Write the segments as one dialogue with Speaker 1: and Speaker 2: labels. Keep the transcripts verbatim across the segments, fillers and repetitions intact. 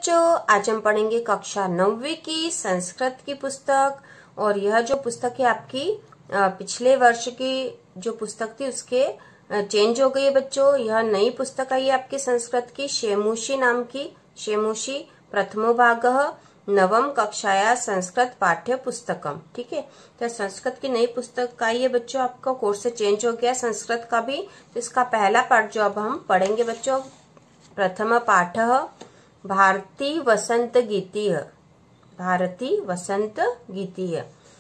Speaker 1: बच्चों, आज हम पढ़ेंगे कक्षा नौवीं की संस्कृत की पुस्तक। और यह जो पुस्तक है आपकी पिछले वर्ष की जो पुस्तक थी उसके चेंज हो गई है बच्चों। यह नई पुस्तक आई है आपकी संस्कृत की, शेमुषी नाम की। शेमुषी प्रथमो भाग नवम कक्षाया संस्कृत पाठ्य पुस्तकम। ठीक है, तो संस्कृत की नई पुस्तक आई है बच्चों। आपका कोर्स से चेंज हो गया संस्कृत का भी। तो इसका पहला पाठ जो अब हम पढ़ेंगे बच्चों, प्रथम पाठ भारती वसंत गीतीय। भारती वसंत गीतीय।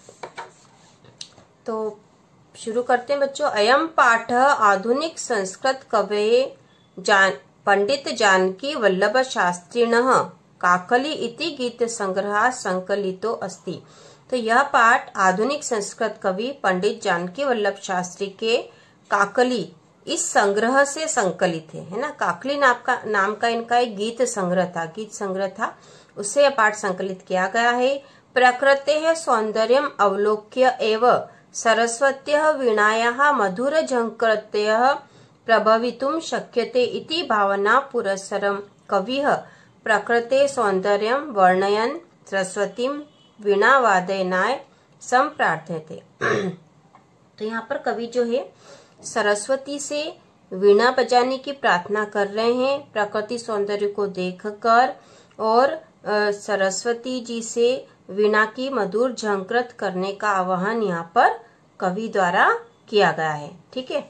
Speaker 1: तो शुरू करते हैं बच्चों। अयम पाठ आधुनिक संस्कृत कवये जान पंडित जानकी वल्लभ शास्त्रिणः काकली इति गीत संग्रह संकलितो अस्ति। तो यह पाठ आधुनिक संस्कृत कवि पंडित जानकी वल्लभ शास्त्री के काकली इस संग्रह से संकलित है, है ना। काकली नाम का नाम का इनका एक गीत संग्रह था, गीत संग्रह था, उससे यह पाठ संकलित किया गया है। प्रकृतेः सौंदर्यम् अवलोक्य एव सरस्वत्यः वीणायाः मधुर झंकृतयः प्रभवितुं शक्यते इति भावना पुरस्सरं कविः प्रकृते सौंदर्यं वर्णयन् सरस्वतीं वीणावादनाय संप्रार्थयते। तो यहाँ पर कवि जो है सरस्वती से वीणा बजाने की प्रार्थना कर रहे हैं प्रकृति सौंदर्य को देखकर, और सरस्वती जी से वीणा की मधुर झंकृत करने का आह्वान यहाँ पर कवि द्वारा किया गया है। ठीक है।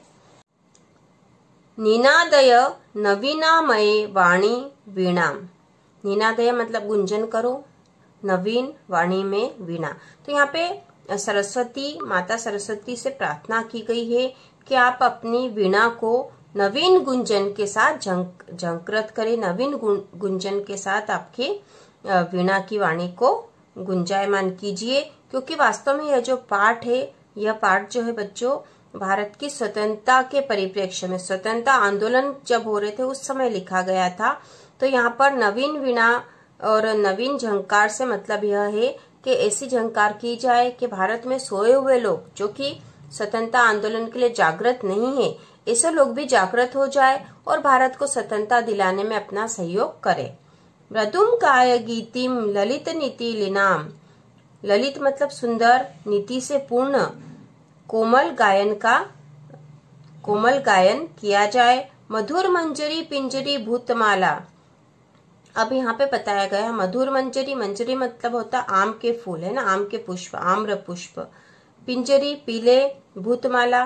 Speaker 1: निनादय नवीनामये वाणी वीणाम। निनादय मतलब गुंजन करो, नवीन वाणी में वीणा। तो यहाँ पे सरस्वती माता सरस्वती से प्रार्थना की गई है कि आप अपनी वीणा को नवीन गुंजन के साथ झंक झंकृत करें, नवीन गुंजन के साथ आपके वीणा की वाणी को गुंजायमान कीजिए। क्योंकि वास्तव में यह जो पाठ है, यह पाठ जो है बच्चों भारत की स्वतंत्रता के परिप्रेक्ष्य में, स्वतंत्रता आंदोलन जब हो रहे थे उस समय लिखा गया था। तो यहाँ पर नवीन वीणा और नवीन झंकार से मतलब यह है कि ऐसी झंकार की जाए कि भारत में सोए हुए लोग जो कि स्वतंत्रता आंदोलन के लिए जागृत नहीं है, ऐसे लोग भी जागृत हो जाए और भारत को स्वतंत्रता दिलाने में अपना सहयोग करे। मृदुम काय गीतिम ललित नीति लीनाम। ललित मतलब सुंदर, नीति से पूर्ण कोमल गायन का कोमल गायन किया जाए। मधुर मंजरी पिंजरी भूतमाला। अब यहाँ पे बताया गया मधुर मंजरी, मंजरी मतलब होता आम के फूल, है ना, आम के पुष्प, आम्र पुष्प। पिंजरी पीले, भूतमाला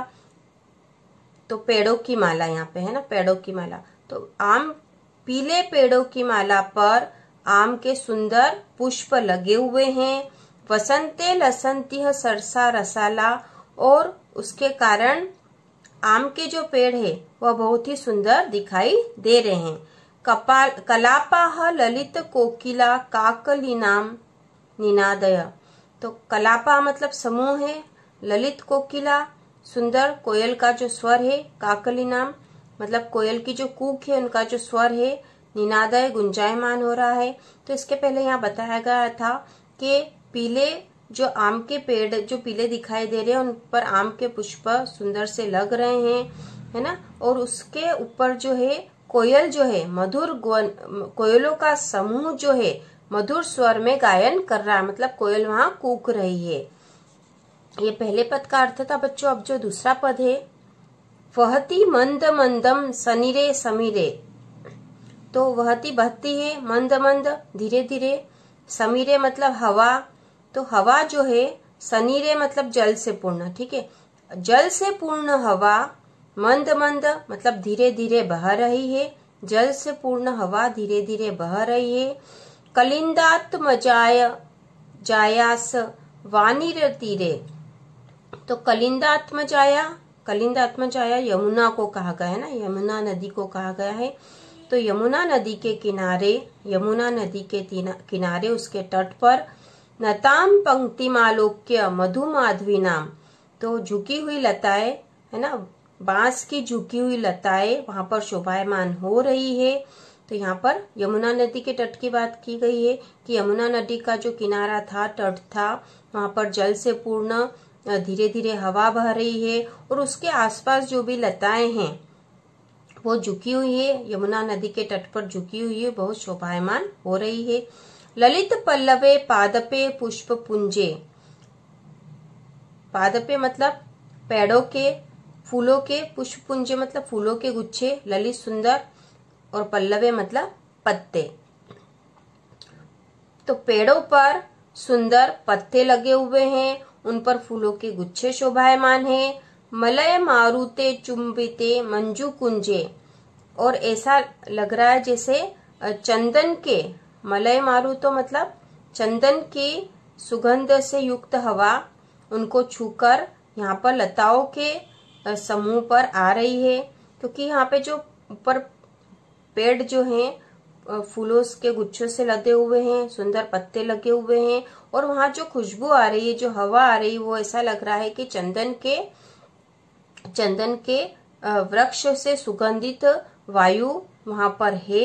Speaker 1: तो पेड़ों की माला, यहाँ पे है ना, पेड़ों की माला। तो आम पीले पेड़ों की माला पर आम के सुंदर पुष्प लगे हुए हैं। वसंते लसंती सरसा रसाला। और उसके कारण आम के जो पेड़ है वह बहुत ही सुंदर दिखाई दे रहे हैं। कपाल कलापा ललित कोकिला काकली नाम निनादय। तो कलापा मतलब समूह है, ललित कोकिला सुंदर कोयल का जो स्वर है, काकली नाम मतलब कोयल की जो कूक है उनका जो स्वर है, निनादय गुंजायमान हो रहा है। तो इसके पहले यहाँ बताया गया था कि पीले जो आम के पेड़ जो पीले दिखाई दे रहे हैं उन पर आम के पुष्प सुंदर से लग रहे हैं, है ना। और उसके ऊपर जो है कोयल जो है मधुर कोयलों का समूह जो है मधुर स्वर में गायन कर रहा है, मतलब कोयल वहां कूक रही है। ये पहले पद का अर्थ था बच्चों। अब जो दूसरा पद है वहती मंद मंदम सनीरे समीरे। तो वहती बहती है, मंद मंद धीरे धीरे, समीरे मतलब हवा। तो हवा जो है, सनीरे मतलब जल से पूर्ण, ठीक है, जल से पूर्ण हवा, मंद मंद मतलब धीरे धीरे बह रही है, जल से पूर्ण हवा धीरे धीरे बह रही है। कलिंदात्मजाय जायास वानिर तीरे। तो कलिंदात्मजाया, कलिंदात्मजाया यमुना को कहा गया है ना, यमुना नदी को कहा गया है। तो यमुना नदी के किनारे, यमुना नदी के किनारे उसके तट पर नताम पंक्तिमालोक्य मधुमाधवी नाम। तो झुकी हुई लताएं, है ना, बांस की झुकी हुई लताएं वहां पर शोभायमान हो रही है। तो यहाँ पर यमुना नदी के तट की बात की गई है कि यमुना नदी का जो किनारा था, तट था, वहां पर जल से पूर्ण धीरे धीरे हवा बह रही है और उसके आसपास जो भी लताएं हैं वो झुकी हुई है, यमुना नदी के तट पर झुकी हुई है, बहुत शोभायमान हो रही है। ललित पल्लवे पादपे पुष्प पुंजे, पादपे मतलब पेड़ों के, फूलों के, पुष्प पुंजे मतलब फूलों के गुच्छे, ललित सुंदर, और पल्लवे मतलब पत्ते। तो पेड़ों पर सुंदर पत्ते लगे हुए हैं, उन पर फूलों के गुच्छे शोभायमान है। मलय मारुते चुंबिते मंजू कुंजे, और ऐसा लग रहा है जैसे चंदन के, मलय मारुतो मतलब चंदन की सुगंध से युक्त हवा उनको छूकर यहाँ पर लताओं के समूह पर आ रही है, क्योंकि यहाँ पे जो ऊपर पेड़ जो हैं फूलों के गुच्छों से लदे हुए हैं, सुंदर पत्ते लगे हुए हैं, और वहां जो खुशबू आ रही है, जो हवा आ रही है, वो ऐसा लग रहा है कि चंदन के चंदन के वृक्ष से सुगंधित वायु वहां पर है।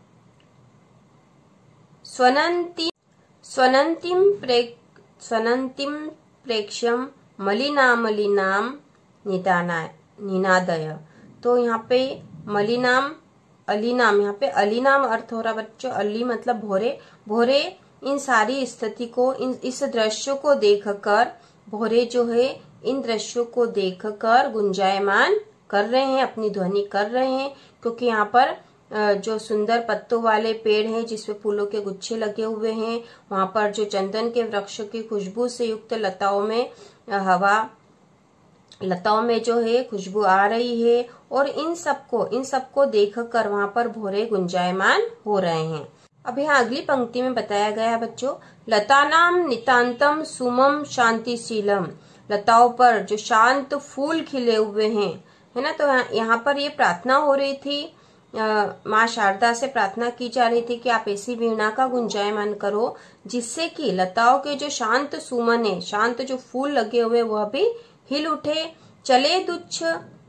Speaker 1: स्वनंती स्वनंतिम प्रेक स्वनंतिम प्रेक्ष्यम मलिना मलिनाम निदाना निनादय। तो यहाँ पे मलिनाम अलीनाम, यहाँ पे अलीनाम अर्थ हो रहा बच्चों, अली मतलब भोरे, भोरे इन सारी स्थिति को, इन इस दृश्य को देखकर, भोरे जो है इन दृश्यों को देखकर गुंजायमान कर रहे हैं, अपनी ध्वनि कर रहे हैं, क्योंकि यहाँ पर जो सुंदर पत्तों वाले पेड़ हैं जिसमें फूलों के गुच्छे लगे हुए हैं, वहां पर जो चंदन के वृक्ष की खुशबू से युक्त लताओं में हवा लताओं में जो है खुशबू आ रही है, और इन सबको इन सबको देखकर वहां पर भोरे गुंजायमान हो रहे हैं। अब यहाँ अगली पंक्ति में बताया गया है बच्चों, लतानाम नितांतम सुमम शांतिशीलम, लताओं पर जो शांत फूल खिले हुए हैं, है ना। तो यहाँ पर ये प्रार्थना हो रही थी, माँ शारदा से प्रार्थना की जा रही थी कि आप ऐसी वीणा का गुंजायमान करो जिससे कि लताओं के जो शांत सुमन है, शांत जो फूल लगे हुए वह भी हिल उठे। चले दुच्छ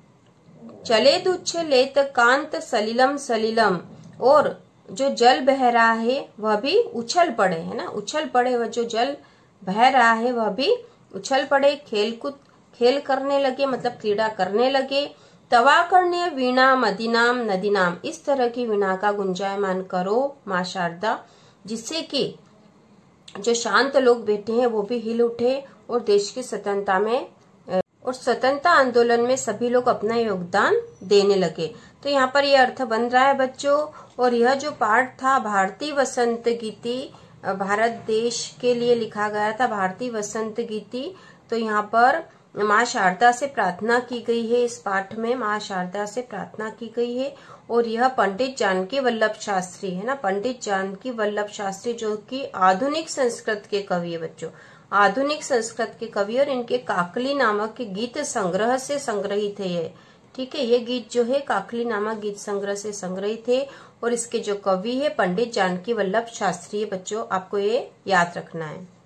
Speaker 1: चले दुच्छ लेत कांत सलिलम सलिलम, और जो जल बह रहा है वह भी उछल पड़े, है ना, उछल पड़े, वह जो जल बह रहा है वह भी उछल पड़े, खेल कूद खेल करने लगे, मतलब क्रीड़ा करने लगे। तवा करने वीणा मदीनाम नदीनाम, इस तरह की वीणा का गुंजायमान करो माँ शारदा, जिससे कि जो शांत लोग बैठे हैं वो भी हिल उठे, और देश की स्वतंत्रता में और स्वतंत्रता आंदोलन में सभी लोग अपना योगदान देने लगे। तो यहाँ पर यह अर्थ बन रहा है बच्चों। और यह जो पाठ था भारतीय वसंत गीति, भारत देश के लिए लिखा गया था, भारतीय वसंत गीति। तो यहाँ पर माँ शारदा से प्रार्थना की गई है, इस पाठ में माँ शारदा से प्रार्थना की गई है। और यह पंडित जानकी वल्लभ शास्त्री, है ना, पंडित जानकी वल्लभ शास्त्री जो कि आधुनिक संस्कृत के कवि है बच्चों, आधुनिक संस्कृत के कवि, और इनके काकली नामक के गीत संग्रह से संग्रहित है ये, ठीक है। ये गीत जो है काकली नामक गीत संग्रह से संग्रहित है, और इसके जो कवि है पंडित जानकी वल्लभ शास्त्री है बच्चों, आपको ये याद रखना है।